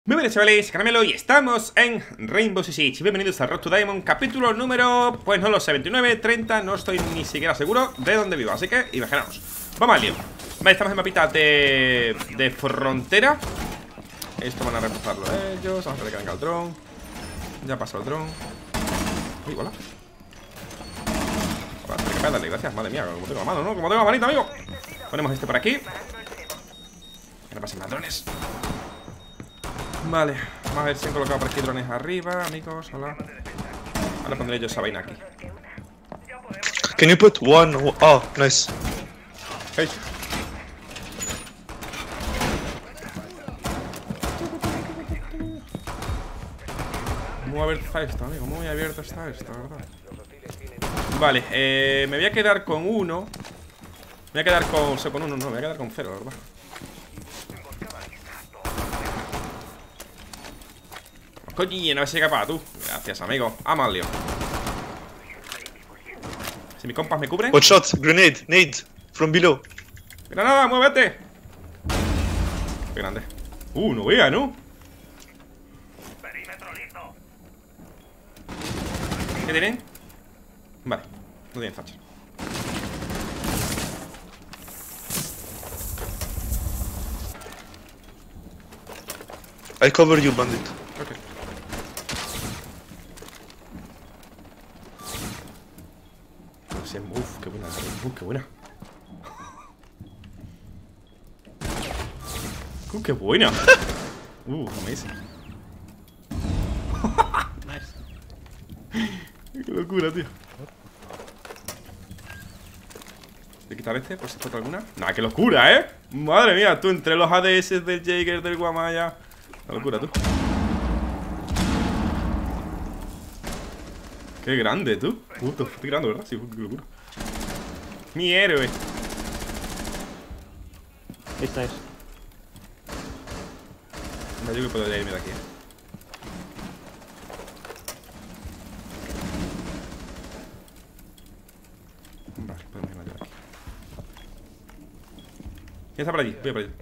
Muy buenas chavales, Caramelo y estamos en Rainbow Six Siege. Bienvenidos a Road to Diamond, capítulo número, pues no lo sé, 29, 30, no estoy ni siquiera seguro de dónde vivo, así que imaginaos. Vamos al lío. Vale, estamos en mapita de frontera. Esto van a reemplazarlo ellos, vamos a ver que venga el dron. Ya pasó el dron. Uy, hola. Vale, hay que darle, gracias, madre mía, como tengo la mano, ¿no? Como tengo la manita, amigo. Ponemos este por aquí. Que no pasen más drones. Vale, vamos a ver si han colocado por aquí drones arriba, amigos, hola. Ahora pondré yo esa vaina aquí. Can you put one? Oh, nice. Hey. Muy abierto está esto, amigo, muy abierto está esto, ¿verdad? Vale, me voy a quedar con uno. Me voy a quedar con... O sea, con uno, no, me voy a quedar con cero, ¿verdad? Coño, no se capaz, tú. Gracias, amigo. Vamos al lío. Si mis compas me cubren. One shot, grenade, nade, from below. Granada, muévete. Qué grande. No vea, ¿no? ¿Qué tienen? Vale, no tienen facha. I cover you, bandit. Ok. Uf, qué buena, qué buena. Qué buena. Amazing. Qué locura, tío. ¿De quitar este? ¿Por si falta alguna? Nah, qué locura, ¿eh? Madre mía, tú entre los ADS del Jaeger, del Guamaya. Qué locura, tú. Qué grande, tú. Estoy grande, ¿verdad? Sí, qué locura. Mi héroe. Esta es. No, yo que puedo irme de aquí, Vale, podemos irme de aquí. ¿Quién está por allí? Voy por allí.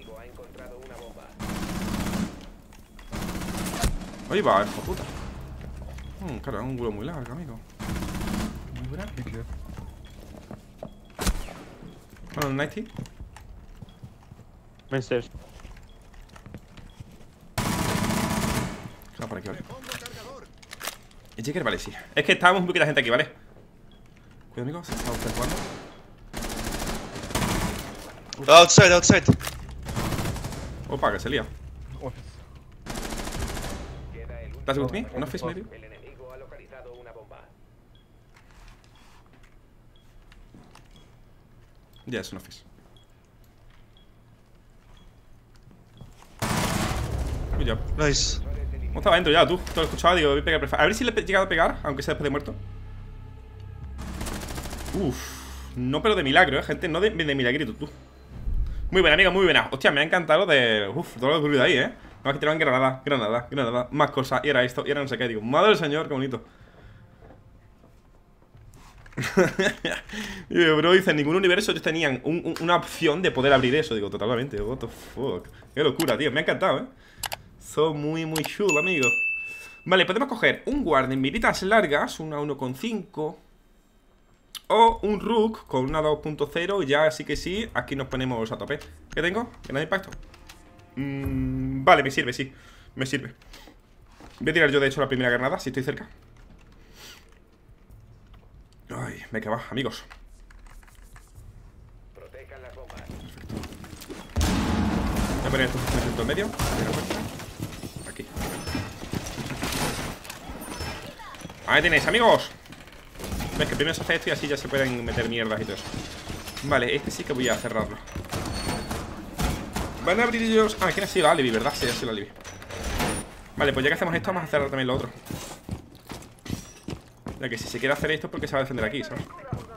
Ahí va, hijo de puta. Claro, es un vuelo muy largo, amigo. Muy grande. Bueno, 90. Mensters. Vamos por aquí, vale. El Jaeger, vale, sí. Es que estábamos muy poquita gente aquí, ¿vale? Cuidado, amigo, se está usted jugando. Outside, outside. Opa, que se lía. ¿Estás with me? ¿No face maybe? Ya, es un office. Good job. Nice. ¿Cómo estaba dentro ya, tú? Te lo escuchaba, digo, voy a pegar. A ver si le he llegado a pegar, aunque sea después de muerto. No, pero de milagro, gente. No de milagrito, tú. Muy buena, amigo, muy buena. Hostia, me ha encantado de... todo lo que ocurrido ahí, Más que tiraban granada, más cosas. Y era esto, y era no sé qué. Digo, madre del señor, qué bonito. Y bro, dice, en ningún universo ellos tenían una opción de poder abrir eso. Digo, totalmente, what the fuck. Qué locura, tío, me ha encantado, Son muy chulo, amigo. Vale, podemos coger un guard en miritas largas, una 1,5. O un Rook con una 2.0. Y ya, así que sí, aquí nos ponemos a tope. ¿Qué tengo? ¿Granada de impacto? Vale, me sirve, sí. Me sirve. Voy a tirar yo, de hecho, la primera granada, si estoy cerca. Ay, me que va, amigos. Perfecto. Voy a poner esto en medio. Aquí. Ahí tenéis, amigos. Ves que primero se hace esto y así ya se pueden meter mierdas y todo eso. Vale, este sí que voy a cerrarlo. Van a abrir ellos... ¿quién ha sido la Alibi, verdad? Sí, ha sido la Alibi. Vale, pues ya que hacemos esto, vamos a cerrar también lo otro. Ya que si se quiere hacer esto es porque se va a defender aquí, ¿sabes?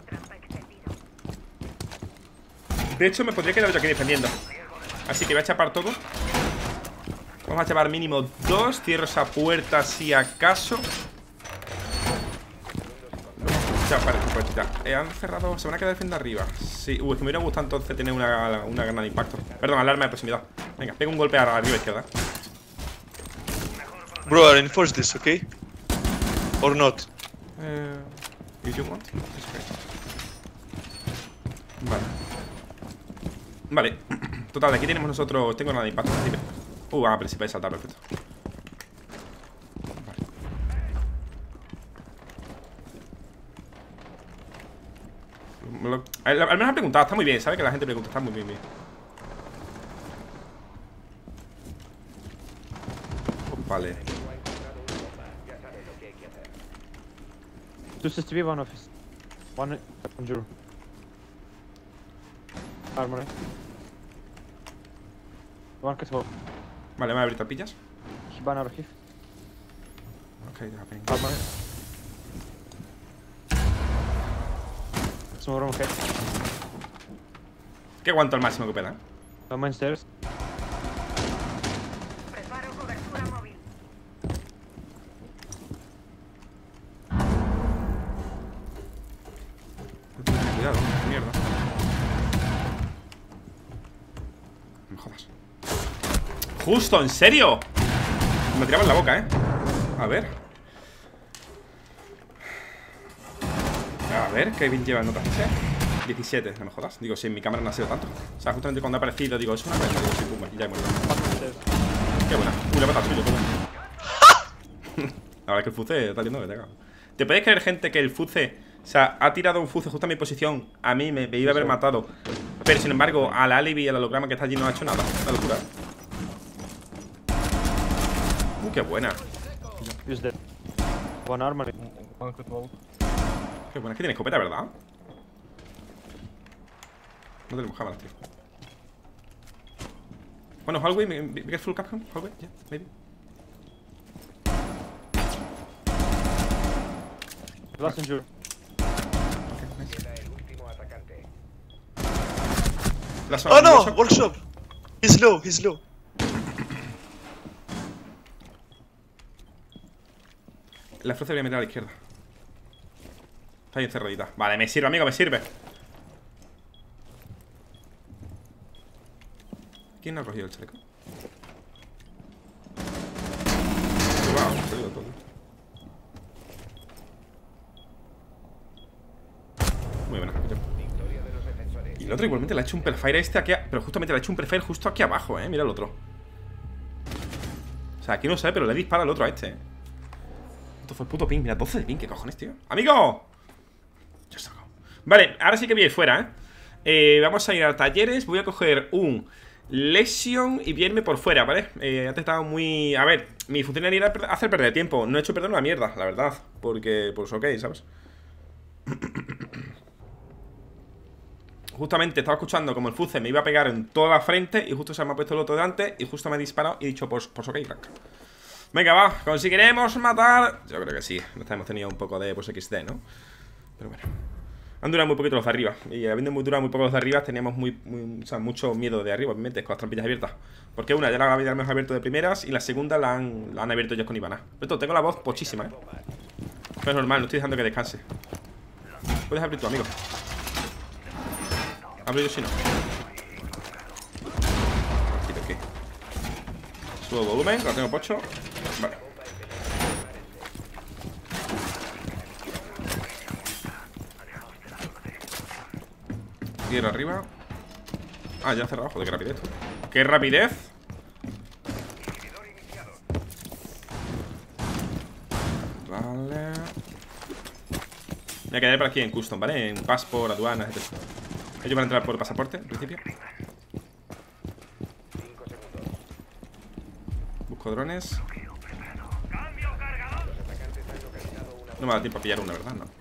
De hecho, me podría quedar yo aquí defendiendo. Así que voy a chapar todo. Vamos a chapar mínimo 2. Cierro esa puerta si acaso. Chapar esta puertita. Han cerrado. Se van a quedar defendiendo arriba. Sí, es que me hubiera gustado entonces tener una granada de impacto. Perdón, alarma de proximidad. Venga, pega un golpe arriba a izquierda. Bro, reinforce this, okay? Or not? If you want. It's okay. Vale. Vale. Total, aquí tenemos nosotros. Tengo nada de impacto. Pero si podéis saltar, perfecto. Vale. Al menos ha preguntado, está muy bien. Sabe que la gente pregunta, está muy bien. Vale. Two CCTV, one office. One Juro. Armory. One cat hole. Vale, me voy a abrir tapillas. Hibana archive. Ok, ya venga. Armory. Small room head. Que aguanto al máximo que pueda. Main stairs. Preparo cobertura móvil. Cuidado, mierda. No me jodas. ¡Justo! ¿En serio? Me tiraba en la boca, A ver. A ver, ¿qué bien lleva en notas? 17, no me jodas. Digo, si en mi cámara no ha sido tanto. O sea, justamente cuando ha aparecido, digo, es una vez. Digo, sí, pum, y ya he muerto. Qué buena. Le he matado al suyo, qué bueno. La verdad es que el Fuce está yendo que te cago. ¿Te podéis creer, gente, que el Fuce, o sea, ha tirado un Fuce justo a mi posición? A mí me iba a haber matado. Pero sin embargo, al alibi y al holograma que está allí no ha hecho nada. Una locura. Qué buena. Use that. One armory. One cut wall. Qué buena. Es que tiene escopeta, ¿verdad? No tenemos cámaras, tío. Bueno, hallway, be careful, Capcom. Hallway, yeah, maybe. Last Juro. Okay, nice. Last one, Oh no! workshop. Workshop! He's low, he's low. La fruta voy a meter a la izquierda. Está ahí encerradita. Vale, me sirve, amigo, me sirve. ¿Quién no ha cogido el chaleco? Wow, se ha ido todo. Muy buena, capitán. Y el otro igualmente le ha hecho un prefire este aquí, pero justamente le ha hecho un prefire justo aquí abajo, mira el otro. O sea, aquí no sé, pero le dispara al otro a este, Esto fue el puto ping, mira, 12 de ping, ¿qué cojones, tío? ¡Amigo! Ya está. Vale, ahora sí que voy a ir fuera, vamos a ir a talleres. Voy a coger un Lesion y irme por fuera, ¿vale? Antes estaba muy... A ver, mi función era hacer perder tiempo. No he hecho perder una mierda, la verdad. Porque, pues ok, ¿sabes? Justamente estaba escuchando como el Fuce me iba a pegar en toda la frente y justo se me ha puesto el otro delante y justo me ha disparado y he dicho, pues ok, crack. Venga, va, conseguiremos matar. Yo creo que sí, hemos tenido un poco de, pues XD, ¿no? Pero bueno. Han durado muy poquito los de arriba. Y habiendo durado muy poco los de arriba, teníamos o sea, mucho miedo de arriba, obviamente, con las trampillas abiertas. Porque una ya la habíamos abierto de primeras y la segunda la han abierto ellos con Ivana. Pero tengo la voz pochísima, Pero es normal, no estoy dejando que descanse. Puedes abrir tu amigo. Abro yo si no. Aquí. Subo volumen, lo tengo pocho. Vale. Tierra arriba. Ah, ya ha cerrado, joder, qué rapidez. ¡Qué rapidez! Vale. Me quedaré por aquí en custom, ¿vale? En passport, aduanas, etc. Ellos van a entrar por pasaporte, en principio. Busco drones. No me da tiempo a pillar una, ¿verdad? No.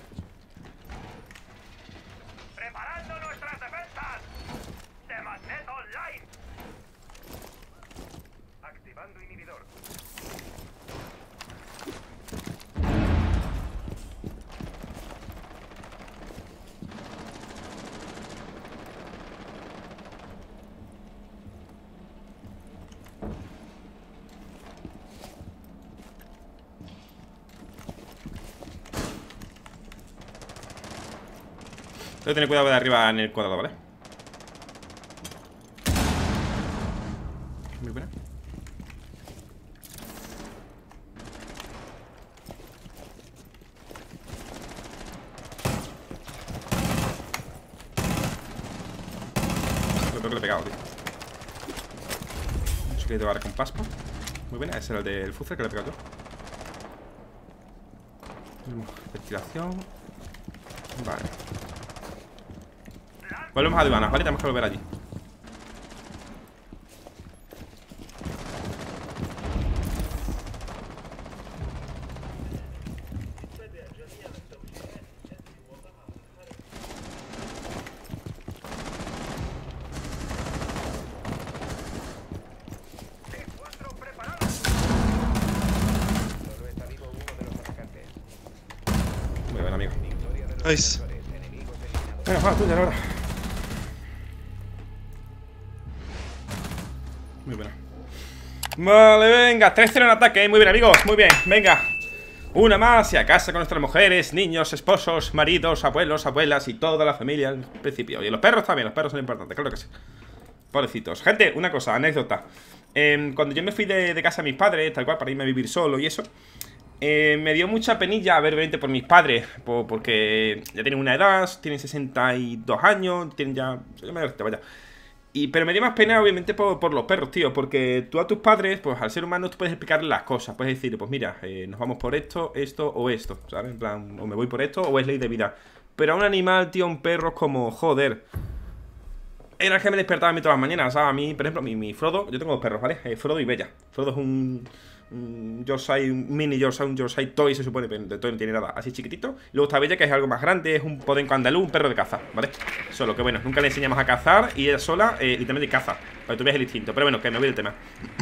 Tengo que tener cuidado de arriba en el cuadrado, ¿vale? Muy buena. creo que le he pegado, tío. Un chiquito ahora con paspa. Muy buena, ese era el del fuzel que le he pegado yo. Ventilación. Vale. Volvemos a aduanas, ¿vale? Tenemos que volver allí. Muy bien, amigo. Nice. Venga, va, tuya ahora. Muy buena. Vale, venga, 3-0 en ataque, muy bien, amigos, muy bien, venga. Una más y a casa con nuestras mujeres, niños, esposos, maridos, abuelos, abuelas y toda la familia al principio. Y los perros también, los perros son importantes, claro que sí. Pobrecitos. Gente, una cosa, anécdota. Cuando yo me fui de casa de mis padres, tal cual, para irme a vivir solo y eso, me dio mucha penilla ver obviamente por mis padres, porque ya tienen una edad, tienen 62 años, tienen ya... vaya. Pero me dio más pena obviamente por los perros, tío, porque tú a tus padres, pues al ser humano tú puedes explicarles las cosas, puedes decir, pues mira, nos vamos por esto, esto o esto, ¿sabes? En plan, o me voy por esto o es ley de vida. Pero a un animal, tío, un perro es como, joder. Era el que me despertaba a mí todas las mañanas, ¿sabes? A mí, por ejemplo, mi Frodo, yo tengo dos perros, ¿vale? Frodo y Bella. Frodo es un Yorkshire, un mini Yorkshire, un Yorkshire Toy, se supone, pero de Toy no tiene nada, así chiquitito. Y luego está Bella, que es algo más grande, es un podenco andaluz, un perro de caza, ¿vale? Solo que bueno, nunca le enseñamos a cazar y ella sola, literalmente caza, para que tú veas el instinto. Pero bueno, que me voy del tema.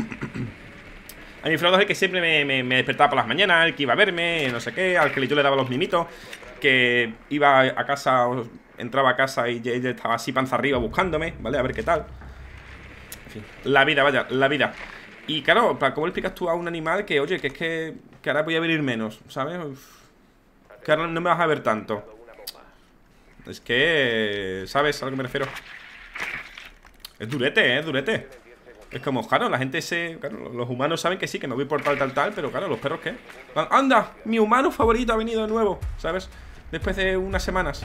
A mi Frodo es el que siempre me despertaba por las mañanas, el que iba a verme, no sé qué, al que yo le daba los mimitos, que iba a casa, entraba a casa y ella estaba así panza arriba buscándome, ¿vale? A ver qué tal. En fin, la vida, vaya, la vida. Y claro, ¿cómo le explicas tú a un animal que, oye, que es que ahora voy a venir menos, ¿sabes? Que ahora no me vas a ver tanto. Es que... ¿sabes a lo que me refiero? Es durete, durete. Es como, claro, la gente claro, los humanos saben que sí, que me voy por tal, pero claro, ¿los perros qué? ¡Anda! Mi humano favorito ha venido de nuevo, ¿sabes? Después de unas semanas.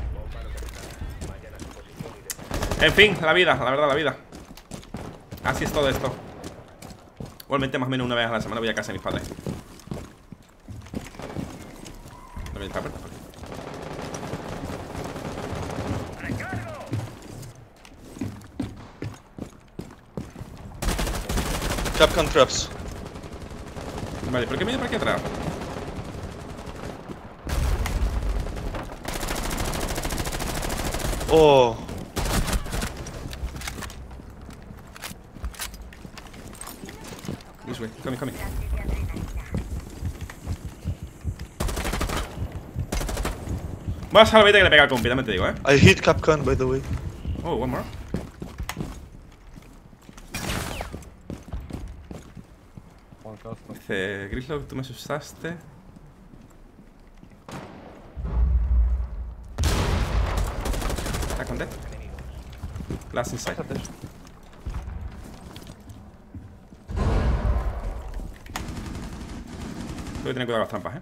En fin, la vida, la verdad, la vida. Así es todo esto. Igualmente más o menos una vez a la semana voy a casa de mis padres. No voy a entrar, Capcom traps. Vale, ¿por qué me he ido por aquí atrás? Oh. This way, coming. Vas a la vida que le pega al compi, también te digo, I hit Capcom, by the way. Oh, one more. Dice, Grislock, tú me asustaste. Está con dead. Last inside. Tengo que tener cuidado con las trampas,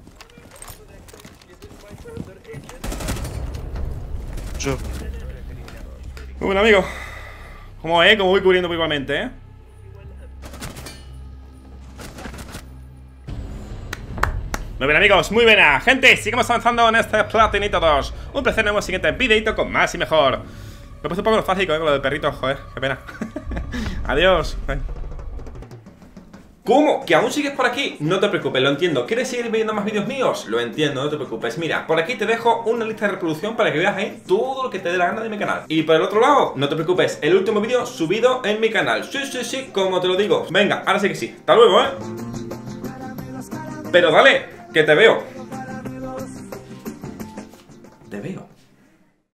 Sure. Muy buen amigo. Como voy cubriendo igualmente, Muy bien, amigos, muy buena. Gente, sigamos avanzando en este Platinito 2. Un placer, nos vemos en el siguiente videito con más y mejor. Me he puesto un poco nostálgico, con lo del perrito, joder, qué pena. Adiós. ¿Cómo? ¿Que aún sigues por aquí? No te preocupes, lo entiendo. ¿Quieres seguir viendo más vídeos míos? Lo entiendo, no te preocupes. Mira, por aquí te dejo una lista de reproducción para que veas ahí todo lo que te dé la gana de mi canal. Y por el otro lado, no te preocupes, el último vídeo subido en mi canal. Sí, como te lo digo. Venga, ahora sí que sí. Hasta luego, Pero dale, que te veo. Te veo.